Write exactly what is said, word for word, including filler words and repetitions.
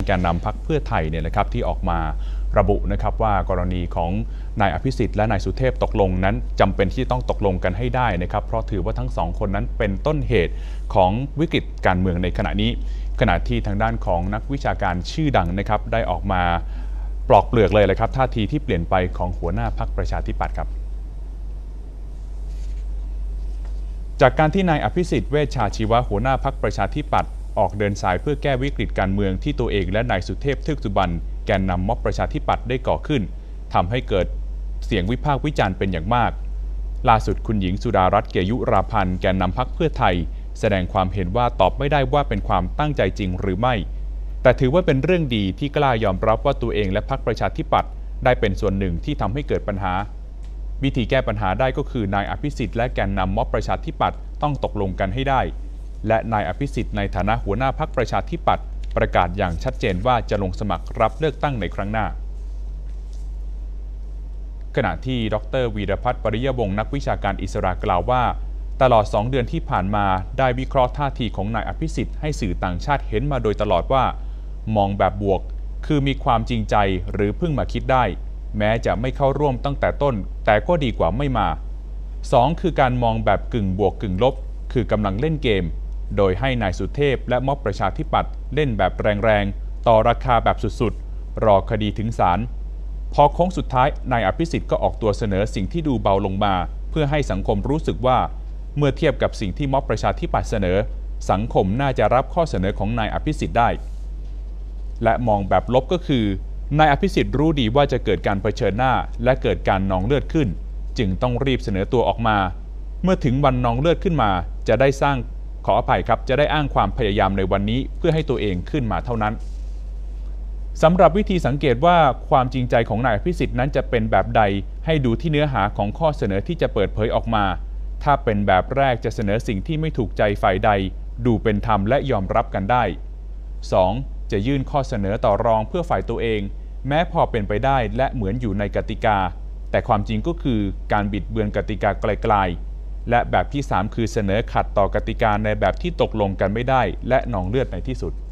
แกนนำพรรคเพื่อไทยเนี่ยนะครับที่ออกมาระบุนะครับว่ากรณีของนายอภิสิทธิ์และนายสุเทพตกลงนั้นจำเป็นที่ต้องตกลงกันให้ได้นะครับเพราะถือว่าทั้งสองคนนั้นเป็นต้นเหตุของวิกฤตการเมืองในขณะนี้ขณะที่ทางด้านของนักวิชาการชื่อดังนะครับได้ออกมาปลอกเปลือกเลยเลยครับท่าทีที่เปลี่ยนไปของหัวหน้าพรรคประชาธิปัตย์ครับจากการที่นายอภิสิทธิ์เวชชาชีวะหัวหน้าพรรคประชาธิปัตย์ออกเดินสายเพื่อแก้วิกฤตการเมืองที่ตัวเองและนายสุเทพเทือกสุบรรณแกนนำม็อบประชาธิปัตย์ได้ก่อขึ้นทำให้เกิดเสียงวิพากษ์วิจารณ์เป็นอย่างมากล่าสุดคุณหญิงสุดารัตน์เกยุราพันธ์แกนนำพรรคเพื่อไทยแสดงความเห็นว่าตอบไม่ได้ว่าเป็นความตั้งใจจริงหรือไม่แต่ถือว่าเป็นเรื่องดีที่กล้ายอมรับว่าตัวเองและพรรคประชาธิปัตย์ได้เป็นส่วนหนึ่งที่ทำให้เกิดปัญหาวิธีแก้ปัญหาได้ก็คือนายอภิสิทธิ์และแกนนำม็อบประชาธิปัตย์ต้องตกลงกันให้ได้และนายอภิสิทธิ์ในฐานะหัวหน้าพรรคประชาธิปัตย์ประกาศอย่างชัดเจนว่าจะลงสมัครรับเลือกตั้งในครั้งหน้าขณะที่ดร.วีรพัฒน์ปริยวงศ์นักวิชาการอิสระกล่าวว่าตลอดสองเดือนที่ผ่านมาได้วิเคราะห์ท่าทีของนายอภิสิทธิ์ให้สื่อต่างชาติเห็นมาโดยตลอดว่ามองแบบบวกคือมีความจริงใจหรือเพิ่งมาคิดได้แม้จะไม่เข้าร่วมตั้งแต่ต้นแต่ก็ดีกว่าไม่มาสองคือการมองแบบกึ่งบวกกึ่งลบคือกำลังเล่นเกมโดยให้นายสุเทพและม็อบประชาธิปัตย์เล่นแบบแรงๆต่อราคาแบบสุดๆรอคดีถึงศาลพอโค้งสุดท้ายนายอภิสิทธิ์ก็ออกตัวเสนอสิ่งที่ดูเบาลงมาเพื่อให้สังคมรู้สึกว่าเมื่อเทียบกับสิ่งที่ม็อบประชาธิปัตย์เสนอสังคมน่าจะรับข้อเสนอของนายอภิสิทธิ์ได้และมองแบบลบก็คือนายอภิสิทธิ์รู้ดีว่าจะเกิดการเผชิญหน้าและเกิดการนองเลือดขึ้นจึงต้องรีบเสนอตัวออกมาเมื่อถึงวันนองเลือดขึ้นมาจะได้สร้างขออภัยครับจะได้อ้างความพยายามในวันนี้เพื่อให้ตัวเองขึ้นมาเท่านั้นสำหรับวิธีสังเกตว่าความจริงใจของนายอภิสิทธิ์นั้นจะเป็นแบบใดให้ดูที่เนื้อหาของข้อเสนอที่จะเปิดเผยออกมาถ้าเป็นแบบแรกจะเสนอสิ่งที่ไม่ถูกใจฝ่ายใดดูเป็นธรรมและยอมรับกันได้ สอง. จะยื่นข้อเสนอต่อรองเพื่อฝ่ายตัวเองแม้พอเป็นไปได้และเหมือนอยู่ในกติกาแต่ความจริงก็คือการบิดเบือนกติกาไกลๆและแบบที่สามคือเสนอขัดต่อกติกาในแบบที่ตกลงกันไม่ได้และนองเลือดในที่สุด